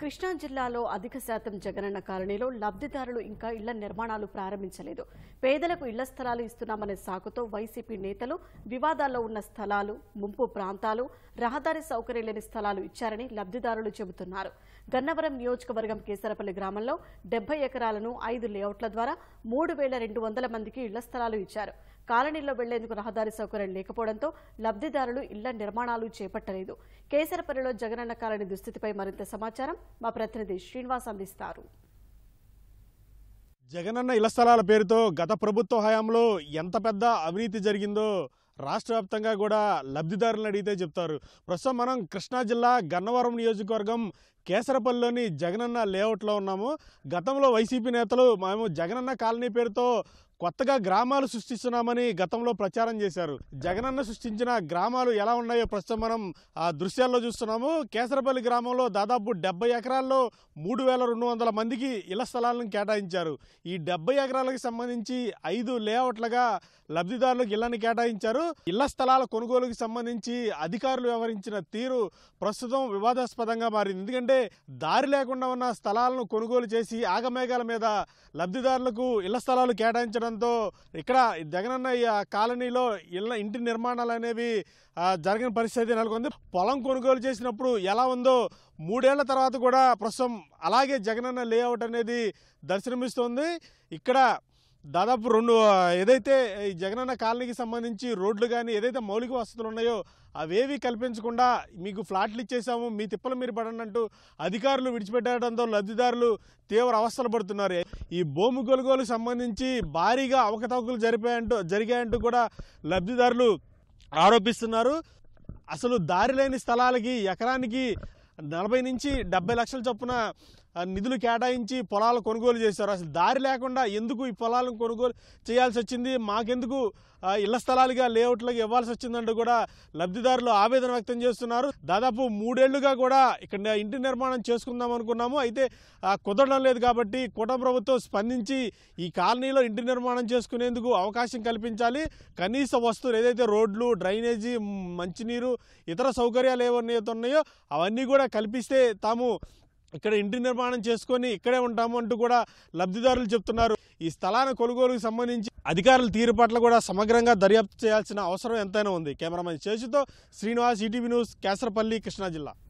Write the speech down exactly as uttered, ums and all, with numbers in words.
కృష్ణా జిల్లాలో అధిక శాతం జగనన్న కాలనీలో లబ్ధిదారులు ఇంకా ఇళ్ల నిర్మాణాలు ప్రారంభించలేదు. పేదలకు ఇళ్ల స్థలాలు ఇస్తున్నామనే సాకుతో వైసీపీ నేతలు వివాదాల్లో ఉన్న స్థలాలు, ముంపు ప్రాంతాలు, రహదారి సౌకర్యం లేని స్థలాలు ఇచ్చారని లబ్ధిదారులు చెబుతున్నారు. గన్నవరం నియోజకవర్గం కేసరపల్లి గ్రామంలో డెబ్బై ఎకరాలను ఐదు లేఅవుట్ల ద్వారా మూడు వేల రెండు వందల మందికి ఇళ్ల స్థలాలు ఇచ్చారు. కాలనీలో వెళ్లేందుకు రహదారి సౌకర్యం లేకపోవడంతో లబ్ధిదారులు ఇళ్ల నిర్మాణాలు చేపట్టలేదు. కేసరపల్లిలో జగనన్న కాలనీ దుస్థితిపై మరింత సమాచారం మా ప్రతినిధి శ్రీనివాస్ అందిస్తారు. జగనన్న ఇళ్ల స్థలాల పేరుతో గత ప్రభుత్వ హయాంలో ఎంత పెద్ద అవినీతి జరిగిందో రాష్ట్ర వ్యాప్తంగా కూడా లబ్ధిదారులను అడిగితే చెప్తారు. ప్రస్తుతం మనం కృష్ణా జిల్లా గన్నవరం నియోజకవర్గం కేసరపల్లిలోని జగనన్న లేఅవుట్లో ఉన్నాము. గతంలో వైసీపీ నేతలు మేము జగనన్న కాలనీ పేరుతో కొత్తగా గ్రామాలు సృష్టిస్తున్నామని గతంలో ప్రచారం చేశారు. జగనన్న సృష్టించిన గ్రామాలు ఎలా ఉన్నాయో ప్రస్తుతం మనం ఆ దృశ్యాల్లో చూస్తున్నాము. కేసరపల్లి గ్రామంలో దాదాపు డెబ్బై ఎకరాల్లో మూడు వేల రెండు వందల మందికి ఇళ్ల స్థలాలను కేటాయించారు. ఈ డెబ్బై ఎకరాలకు సంబంధించి ఐదు లేఅవుట్లుగా లబ్ధిదారులకు ఇళ్లను కేటాయించారు. ఇళ్ల స్థలాల కొనుగోలుకు సంబంధించి అధికారులు వ్యవహరించిన తీరు ప్రస్తుతం వివాదాస్పదంగా మారింది. ఎందుకంటే దారి లేకుండా ఉన్న స్థలాలను కొనుగోలు చేసి ఆగమేఘాల మీద లబ్ధిదారులకు ఇళ్ల స్థలాలు కేటాయించడంతో ఇక్కడ జగనన్న కాలనీలో ఇళ్ల ఇంటి నిర్మాణాలు అనేవి జరిగిన పరిస్థితి నెలకొంది. పొలం కొనుగోలు చేసినప్పుడు ఎలా ఉందో మూడేళ్ల తర్వాత కూడా ప్రస్తుతం అలాగే జగనన్న లేఅవుట్ అనేది దర్శనమిస్తోంది. ఇక్కడ దాదాపు రెండు ఏదైతే ఈ జగనన్న కాలనీకి సంబంధించి రోడ్లు కానీ ఏదైతే మౌలిక వసతులు ఉన్నాయో అవేవి కల్పించకుండా మీకు ఫ్లాట్లు ఇచ్చేసాము, మీ తిప్పలు మీరు పడండి అంటూ అధికారులు విడిచిపెట్టడంతో లబ్ధిదారులు తీవ్ర అవస్థలు పడుతున్నారు. ఈ భూమి కొనుగోలుకు సంబంధించి భారీగా అవకతవకలు జరిపాయంటూ జరిగాయంటూ కూడా లబ్ధిదారులు ఆరోపిస్తున్నారు. అసలు దారి లేని స్థలాలకి ఎకరానికి నలభై నుంచి డెబ్బై లక్షల చొప్పున నిధులు కేటాయించి పొలాలు కొనుగోలు చేశారు. అసలు దారి లేకుండా ఎందుకు ఈ పొలాలను కొనుగోలు చేయాల్సి వచ్చింది, మాకెందుకు ఇళ్ల స్థలాలుగా లేఅవుట్లకు ఇవ్వాల్సి వచ్చిందంటూ కూడా లబ్ధిదారులు ఆవేదన వ్యక్తం చేస్తున్నారు. దాదాపు మూడేళ్లుగా కూడా ఇక్కడ ఇంటి నిర్మాణం చేసుకుందాం అనుకున్నాము, అయితే కుదరడం లేదు కాబట్టి కూటమి ప్రభుత్వం స్పందించి ఈ కాలనీలో ఇంటి నిర్మాణం చేసుకునేందుకు అవకాశం కల్పించాలి. కనీస వస్తువులు ఏదైతే రోడ్లు, డ్రైనేజీ, మంచినీరు, ఇతర సౌకర్యాలు ఏవైతే ఉన్నాయో అవన్నీ కూడా కల్పిస్తే తాము ఇక్కడ ఇంటి నిర్మాణం చేసుకొని ఇక్కడే ఉంటాము అంటూ కూడా లబ్ధిదారులు చెప్తున్నారు. ఈ స్థలాల కొనుగోలుకు సంబంధించి అధికారుల తీరు పట్ల కూడా సమగ్రంగా దర్యాప్తు చేయాల్సిన అవసరం ఎంతైనా ఉంది. కెమెరామెన్ శేషుతో శ్రీనివాస్, ఈటీవీ న్యూస్, కేసరపల్లి, కృష్ణా జిల్లా.